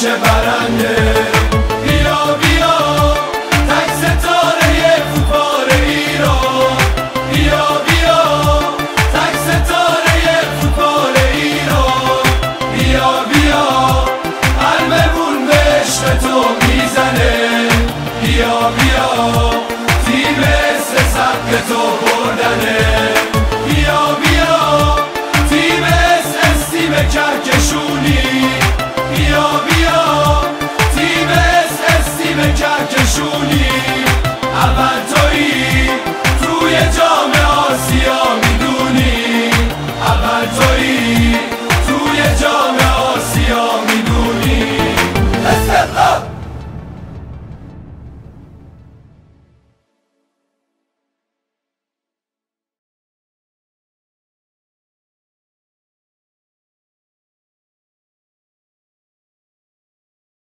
میشه برنده. بیا بیا تک ستاره فوتبال ایران، بیا بیا تک ستاره فوتبال ایران، بیا بیا قلبمون به عشق تو میزنه، بیا بیا تیم سبک تو بردنه.